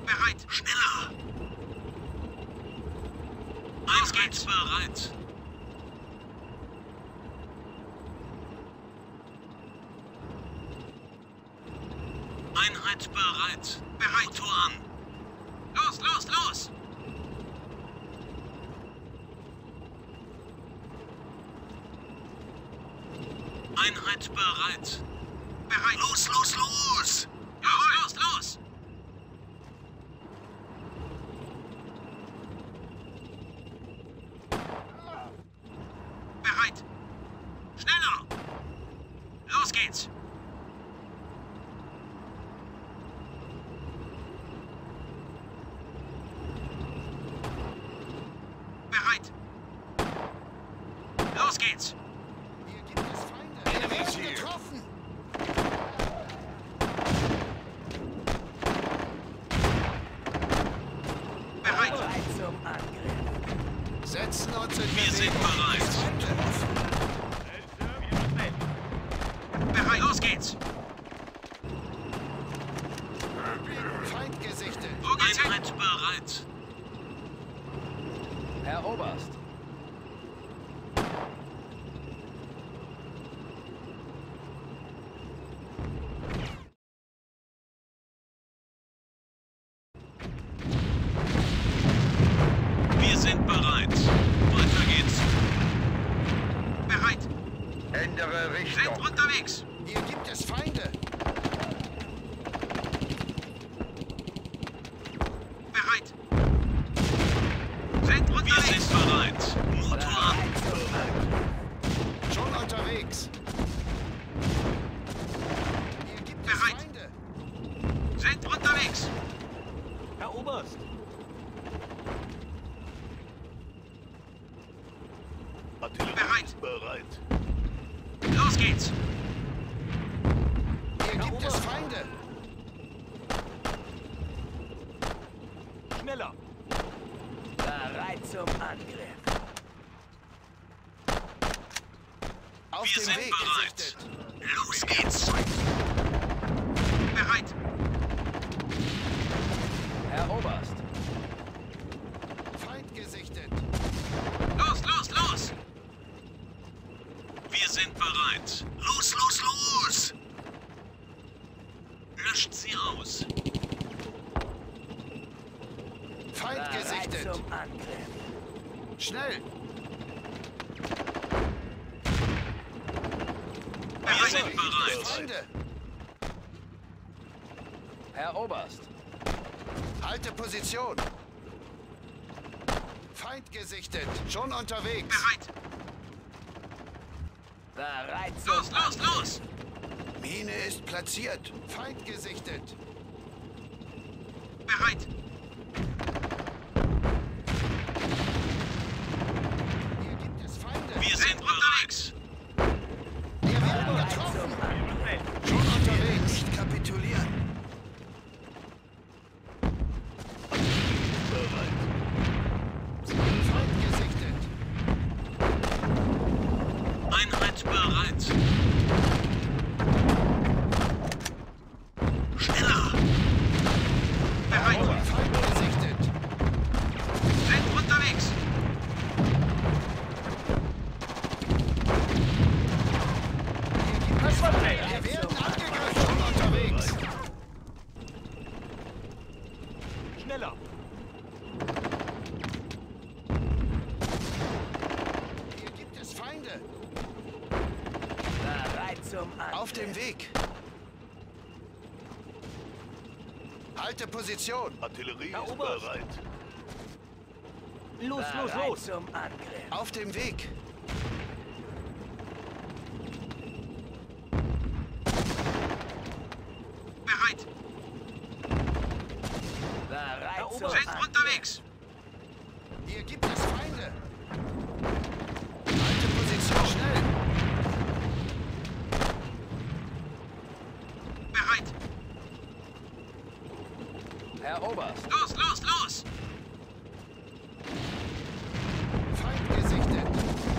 Bereit. Schneller. Los geht's. Bereit. Einheit bereit. Bereit. Motor an. Los, los, los. Einheit bereit. Bereit. Los, los, los. Los, los, los. Bereit. Schneller. Los geht's. Bereit. Los geht's. Hier gibt es Feinde. Wir werden getroffen. Bereit. Zum Angriff. Setzen uns in Wir sind Bewegung. bereit. Bereit. Los geht's. Feind gesichtet. Wo geht's hin? Einheit bereit. Herr Oberst. Wir sind bereit. Weiter geht's. Bereit. Ändere Richtung. Sind unterwegs. Hier gibt es Feinde. Bereit. Sind unterwegs. Wir sind bereit. Motor an. Schon unterwegs. Hier gibt es Bereit. Feinde. Sind unterwegs. Herr Oberst. Bereit. Bereit. Los geht's. Hier gibt es Feinde. Schneller. Bereit zum Angriff. Auf Wir dem sind Weg bereit. gesichtet. Los geht's. Bereit. Herr Oberst. Feind gesichtet. Los, los, los. Wir sind bereit. Los, los, los. Löscht sie aus. Feind Bereit gesichtet. zum Angriff. Schnell. Wir sind bereit. Feinde. Herr Oberst. Halte Position. Feind gesichtet. Schon unterwegs. Bereit. Bereit zum Los, los, los. Mine ist platziert. Feind gesichtet. Bereit. Hier gibt es Feinde. Wir sind unterwegs. Wir werden Bereit getroffen. zum Angriff. Schon unterwegs. Nicht kapitulieren. Feind gesichtet. Einheit bereit. Schneller. Bereit. Feind gesichtet. Sind unterwegs. Wir werden angegriffen. Schon unterwegs. Schneller. Hier gibt es Feinde. Bereit zum Angriff. Auf dem Weg. Halte Position. Artillerie Herr ist Oberst. bereit. Los, los, los. Zum Angriff. Auf dem Weg. Bereit. Bereit zum Sind Angriff. unterwegs. Hier gibt es Feinde. Halte Position. Schnell. Bereit. Herr Oberst. Los, los, los. Feind gesichtet.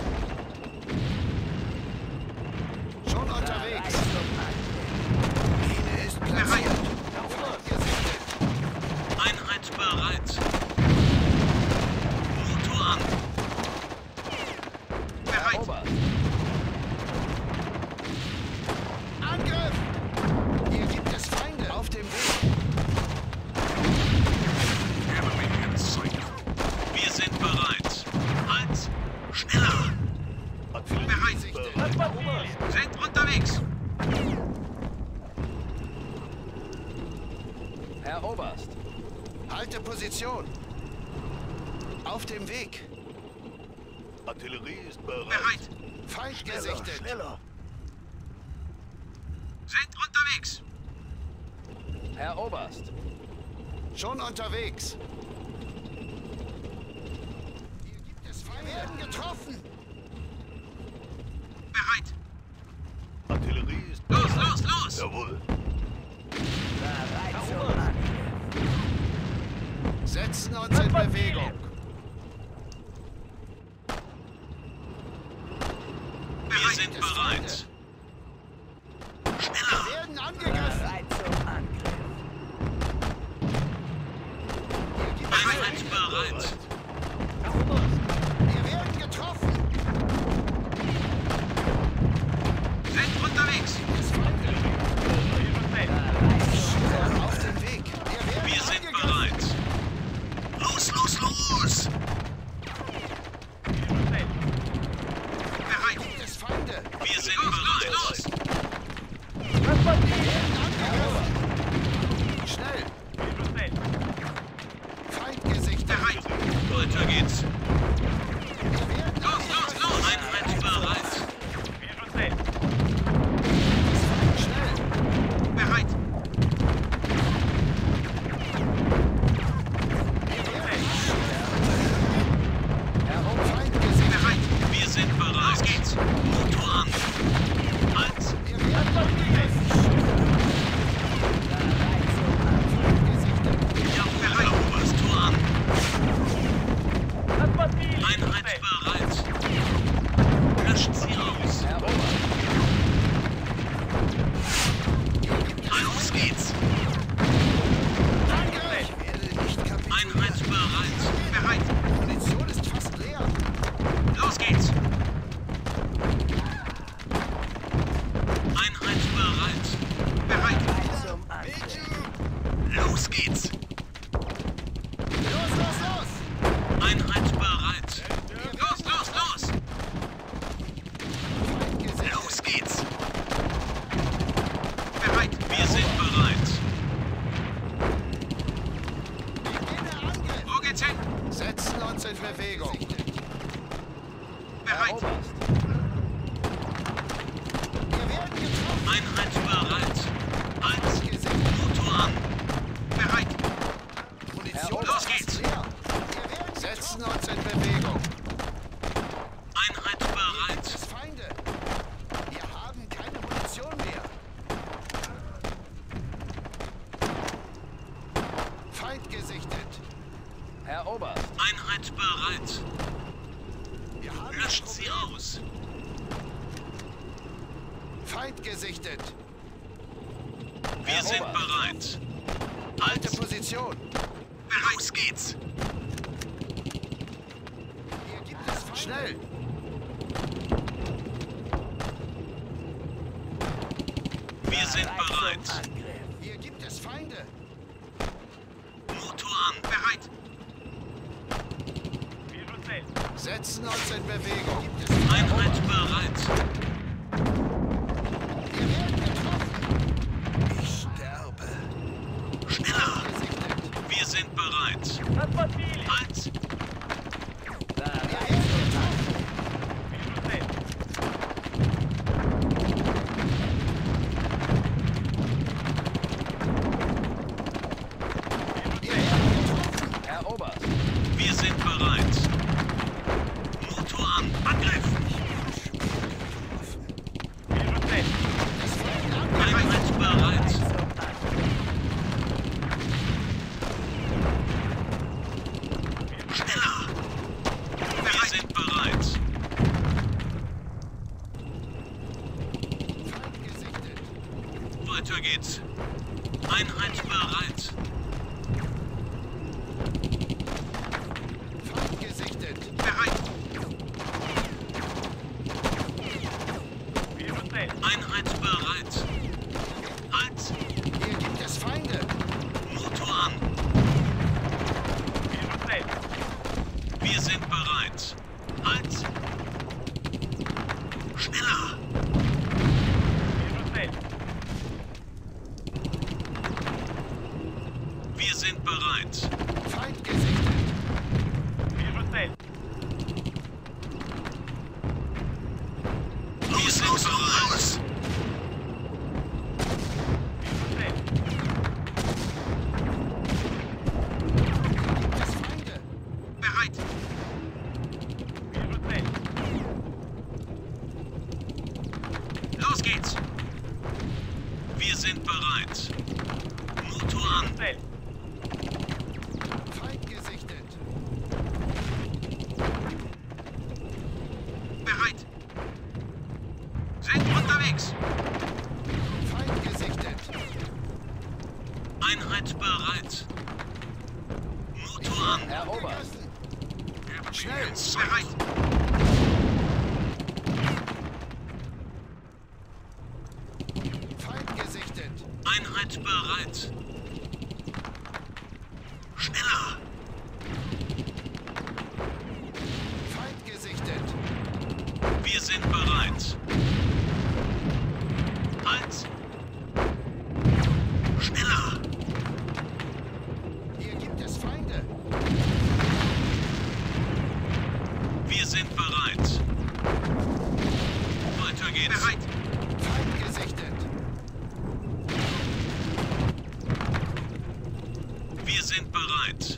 Schon Bereit unterwegs. zum Angriff. Mine ist platziert. Feind gesichtet. Einheit Herr Oberst. Halte Position. Auf dem Weg. Artillerie ist bereit. Bereit. Feind gesichtet. Schneller. Sind unterwegs. Herr Oberst. Schon unterwegs. Hier gibt es Feinde. Wir werden getroffen. Bereit. Artillerie ist Los, bereit. los, los. Jawohl. Bereit zum Angriff. Setzen uns in Bewegung. Wir sind bereit. Schneller. Wir werden angegriffen. Bereit zum Angriff. Einheit bereit. Wir werden getroffen. Sind unterwegs. Auf dem Weg. Wir sind bereit. Los, los, los. Bereit. Gibt es Feinde. Wir sind bereit. Los. Schnell. Feind gesichtet. Bereit. Weiter geht's. Wir werden Los, los, los. Einheit bereit. schnell. Bereit. Feind gesichtet. Bereit. Wir sind bereit. Los geht's. Motor an. Halt. Wir werden angegriffen. Feind gesichtet. Ja, bereit. Oberst, Tor an. Einheit bereit. Löscht sie aus. Herr Oberst. Los geht's. Ich werde nicht kapitulieren. Einheit bereit. Bereit. Munition ist fast leer. Los geht's. Einheit bereit. Bereit. Bereit zum Angriff. Los geht's. Los, los, los. Einheit bereit. Los, los, los. Feind gesichtet. Los geht's. Bereit. Wir sind bereit. Beginne Angriff. Wo geht's hin? Setzen uns in Bewegung. Herr Bereit. Oberst. Wir werden getroffen. Einheit bereit. Halt. Gesichtet. Motor an. Bereit. Munition Los ist geht's. fast leer. Wir setzen uns in Bewegung. Einheit bereit. Es Feinde. Wir haben keine Munition mehr. Feind gesichtet. Herr Oberst. Einheit bereit. Wir haben Löscht ein sie Problem. aus. Feind gesichtet. Wir sind bereit. Alte Halt. Position. Los geht's. Hier gibt es Feinde. Schnell. Wir sind Bereit bereit. zum Angriff. Hier gibt es Feinde. Motor an. Bereit. Setzen uns in Bewegung. Gibt es Einheit bereit. Wir werden getroffen. Ich sterbe. Schneller. Gesichtet. Wir sind bereit. Halt. Bereit. Wir werden getroffen. Wir werden getroffen. Herr Oberst. Wir sind bereit. Motor an. Angriff. Es folgen Angriff. Einheit bereit. Zum Angriff. Schneller. Wir sind bereit. Feind gesichtet. Weiter geht's. Einheit bereit. Feind gesichtet. Bereit. Einheit bereit. Halt. Hier gibt es Feinde. Motor an. Wir sind bereit. Halt. Schneller. Wir sind bereit. Feind gesichtet. Wir sind bereit. Das Feinde. Bereit. Los geht's. Wir sind bereit. Motor an. Feind gesichtet. Bereit. Sind unterwegs. Feind gesichtet. Einheit bereit. Motor an. Erobert. Schnell. Bereit. Feind gesichtet. Einheit bereit. Schneller. Feind gesichtet. Wir sind bereit. Halt. Schneller. Hier gibt es Feinde. Wir sind bereit. Weiter geht's. Bereit. Feind gesichtet. Wir sind bereit.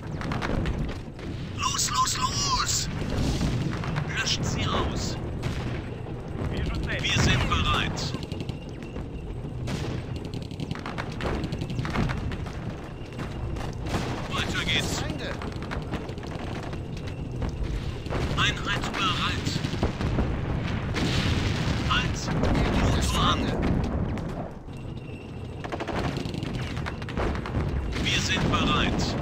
Los, los, los! Löscht sie aus. Wir sind bereit. Weiter geht's. Feinde. Einheit bereit. Halt! Hier gibt es Motor an. Feinde. Wir sind bereit.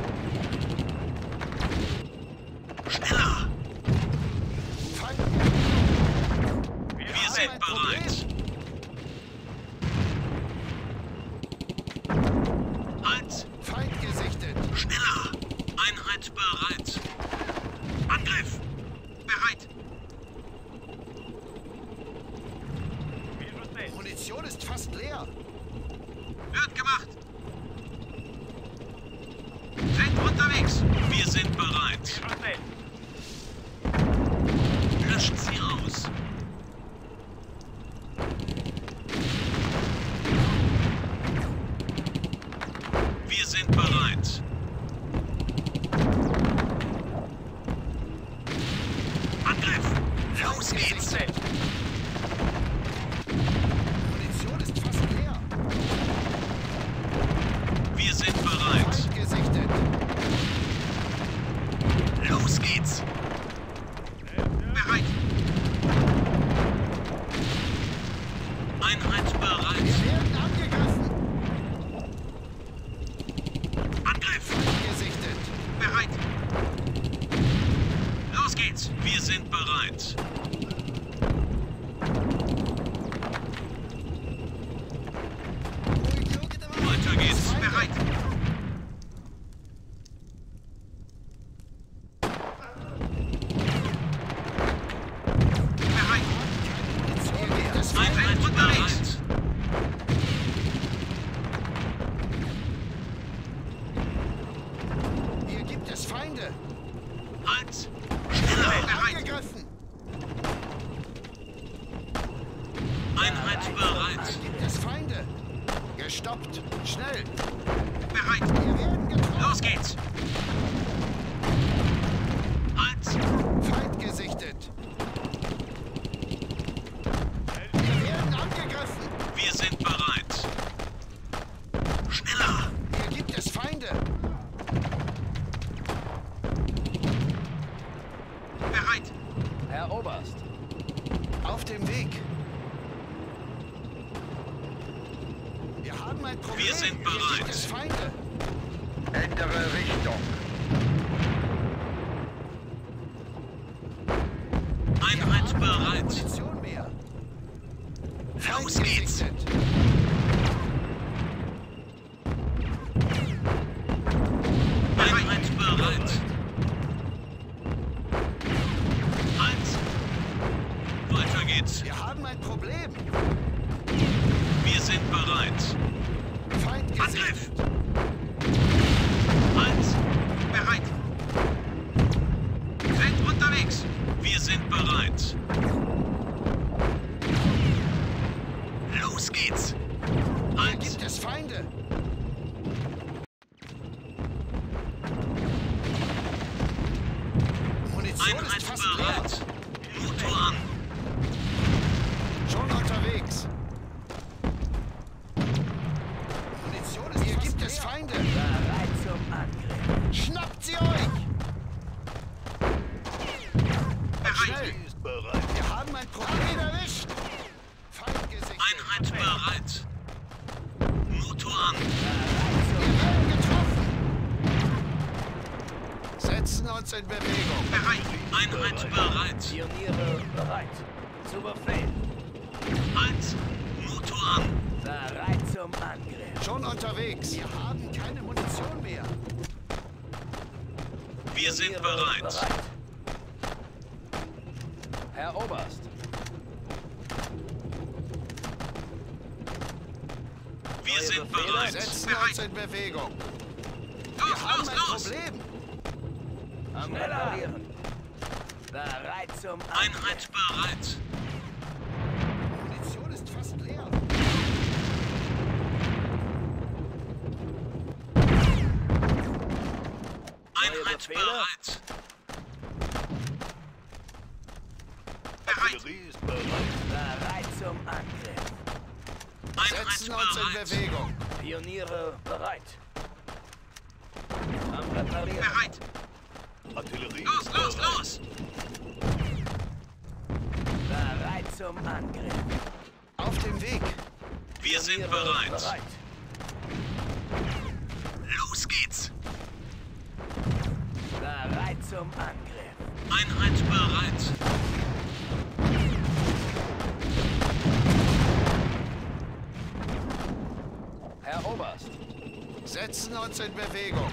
Schneller! Feind. Wir sind bereit. Halt! Feind gesichtet. Schneller! Einheit bereit. Angriff! Bereit! Munition ist fast leer. Wird gemacht! Sind unterwegs! Wir sind bereit. Löscht sie aus. Wir sind bereit. Angriff! Los geht's! Munition ist fast leer. Wir sind bereit. Feind gesichtet. Los geht's! Bereit! Einheit bereit. Wir werden angegriffen. Angriff! Feind gesichtet. Bereit! Los geht's! Wir sind bereit. Weiter geht's. Bereit! Bereit! Hier gibt es Feinde. Einheit bereit! Hier gibt es Feinde. Halt! Schneller! Bereit! Angegriffen. Einheit bereit! Hier gibt es Feinde. Gestoppt. Schnell. Bereit! Wir werden getroffen. Los geht's! Halt! Feind gesichtet. Wir werden angegriffen. Wir sind bereit! Schneller! Hier gibt es Feinde. Bereit! Herr Oberst. Auf dem Weg. Wir haben ein Problem. Wir sind Hier bereit. gibt es Feinde. Ändere Richtung. Einheit bereit! Munition mehr. Los Feind geht's! gesichtet. Einheit bereit! Halt! Weiter geht's! Wir haben ein Problem. Wir sind bereit! Feind Angriff! gesichtet. Munition ist Einheit fast leer. bereit. Motor an. Schon unterwegs. Munition ist Hier gibt es Feinde. Bereit zum Angriff. Schnappt sie euch! Schnell! Artillerie ist bereit. Wir haben ein Problem erwischt! Feind gesichtet. Einheit bereit. Motor an. Wir werden getroffen! Setzen uns in Bewegung. Bereit. Einheit bereit. Pioniere bereit. Zu Befehl. Halt. Motor an. Bereit zum Angriff. Schon unterwegs. Wir haben keine Munition mehr. Wir sind Pioniere bereit. Herr Oberst. Wir sind bereit. Setzen uns Bereit. in Bewegung. Los, Wir haben los, ein los. Problem. Am Reparieren. Bereit zum Angriff. Einheit bereit. Munition ist fast leer. Einheit Befehle? bereit. Bereit. Artillerie ist bereit. Bereit zum Angriff. Einheit Setzen uns in bereit. Bewegung. Pioniere bereit. Am Reparieren. Bereit. Artillerie Los, ist los, bereit. los. Bereit zum Angriff. Auf dem Weg. Wir sind Pioniere bereit. Los geht's. Bereit zum Angriff. Einheit bereit. Herr Oberst. Setzen uns in Bewegung.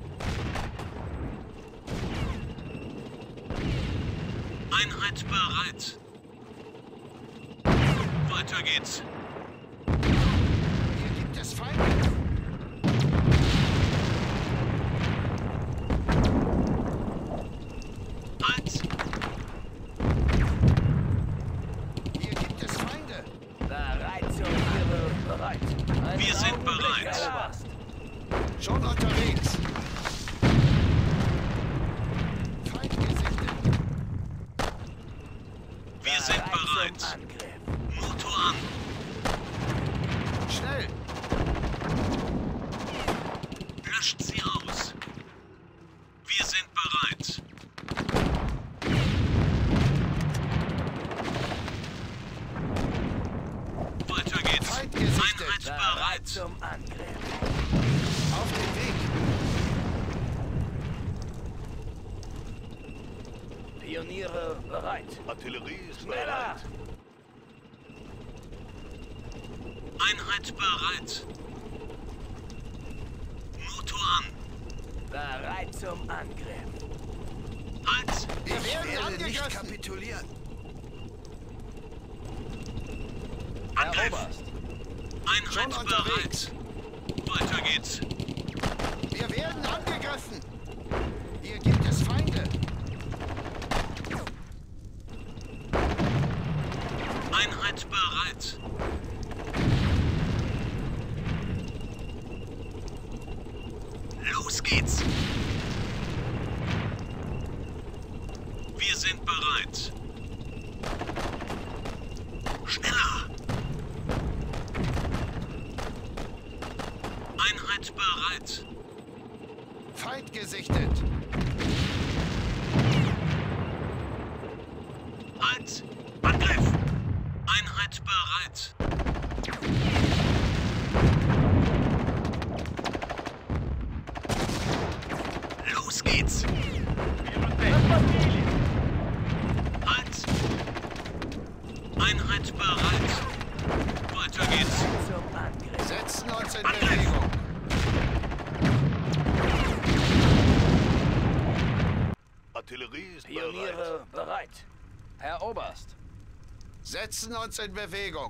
Einheit bereit. Weiter geht's. Hier gibt es Feinde. Halt. Hier gibt es Feinde. Bereit zum Angriff. Bereit. Einen Wir sind Augenblick, bereit. Herr Oberst. Schon unterwegs. Feind gesichtet. Wir sind Zum bereit. Angriff. Motor an. Schnell. Löscht sie aus. Wir sind bereit. Weiter geht's. Feind gesichtet. Einheit Bereit bereit. zum Angriff. Auf dem Weg. Pioniere bereit. Artillerie ist Schneller! bereit. Einheit bereit. Motor an. Bereit zum Angriff. Halt. Wir werden nicht angegriffen. kapitulieren. Herr Angriff. Oberst. Schon Einheit unterwegs. bereit. Weiter geht's. Wir werden angegriffen. Hier gibt es Feinde. Einheit bereit. Los geht's. Wir sind bereit. Schneller. Einheit bereit. Feind gesichtet. Halt. Angriff. Einheit bereit. Los geht's. Halt. Einheit bereit. Weiter geht's. Zum Angriff. Setzen uns in Angriff. Bewegung. Artillerie ist bereit. Pioniere bereit. Herr Oberst. Setzen uns in Bewegung.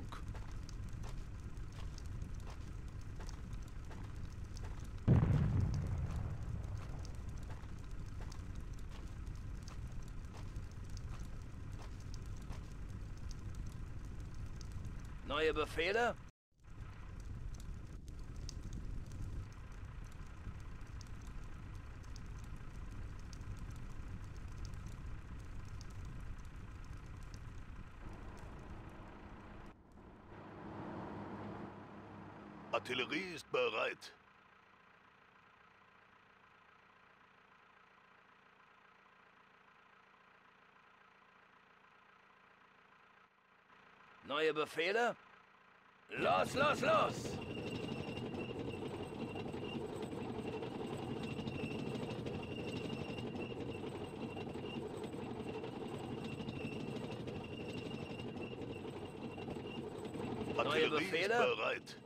Neue Befehle? Artillerie ist bereit. Neue Befehle? Los, los, los! Neue Artillerie ist Befehle? bereit.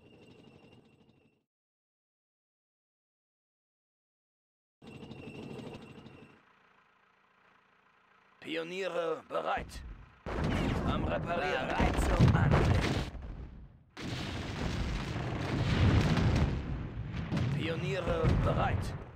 Pioniere bereit. Am Reparieren. Bereit zum Angriff. Pioniere bereit.